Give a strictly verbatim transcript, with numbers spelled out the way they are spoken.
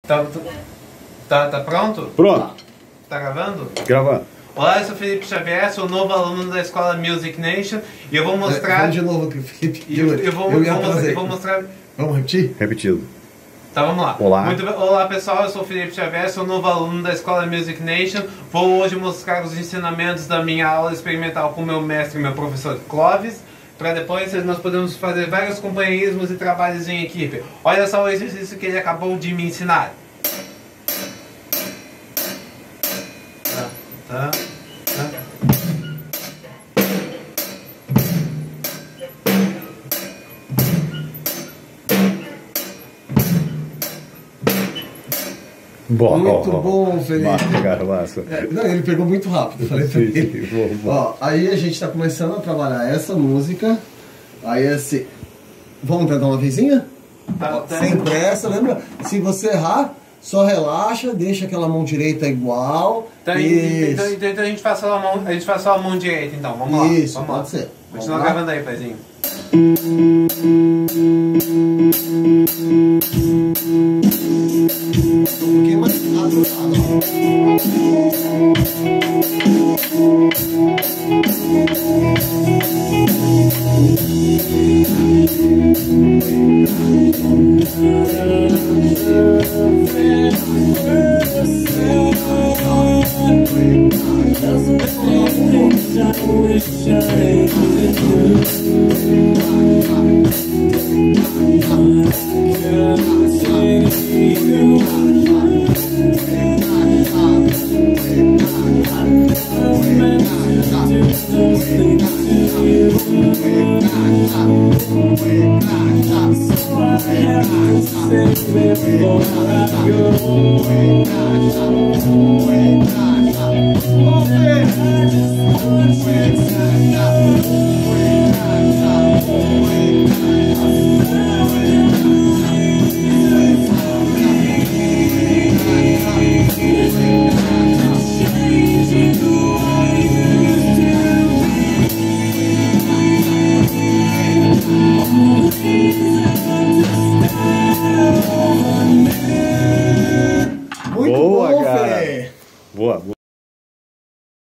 Tá, tá, tá pronto? Pronto. Tá gravando? Gravando. Olá, eu sou Felipe Xavier, sou novo aluno da escola Music Nation e eu vou mostrar... Vamos de novo que o Felipe... Eu, eu, vou, eu vou, mostrar, vou mostrar... Vamos repetir? Repetido. Tá, vamos lá. Olá. Muito, olá pessoal, eu sou o Felipe Xavier, sou novo aluno da escola Music Nation. Vou hoje mostrar os ensinamentos da minha aula experimental com meu mestre e meu professor Clóvis, para depois nós podemos fazer vários companheirismos e trabalhos em equipe. Olha só o exercício que ele acabou de me ensinar. Tá, tá, tá. Bom, muito bom, Felipe. Massa, cara, massa. É, não, ele pegou muito rápido. Falei pra ele. Bom, bom. Ó, aí a gente tá começando a trabalhar essa música. Aí assim. Vamos tentar uma vezinha? Tá, Ó, tá. sem pressa, lembra? Se você errar, só relaxa, deixa aquela mão direita igual. Então, Isso. então, então, então a gente faz só a mão, a gente faz só a mão direita, então. Vamos lá. Isso, vamos pode lá. ser. Continua Vamos lá. gravando aí, pezinho. Um pouquinho mais rápido.